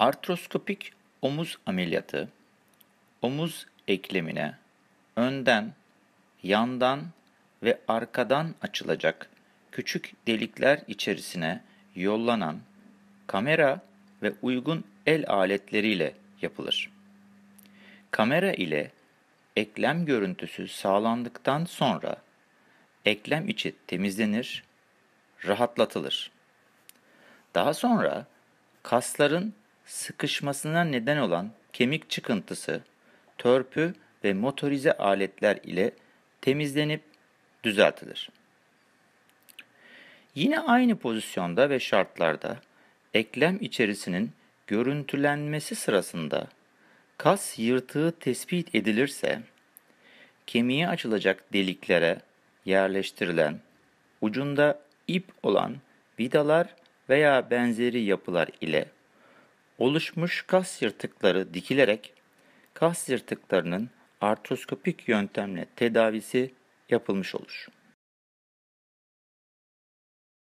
Artroskopik omuz ameliyatı, omuz eklemine önden, yandan ve arkadan açılacak küçük delikler içerisine yollanan kamera ve uygun el aletleriyle yapılır. Kamera ile eklem görüntüsü sağlandıktan sonra eklem içi temizlenir, rahatlatılır. Daha sonra kasların sıkışmasına neden olan kemik çıkıntısı, törpü ve motorize aletler ile temizlenip düzeltilir. Yine aynı pozisyonda ve şartlarda eklem içerisinin görüntülenmesi sırasında kas yırtığı tespit edilirse, kemiğe açılacak deliklere yerleştirilen, ucunda ip olan vidalar veya benzeri yapılar ile oluşmuş kas yırtıkları dikilerek kas yırtıklarının artroskopik yöntemle tedavisi yapılmış olur.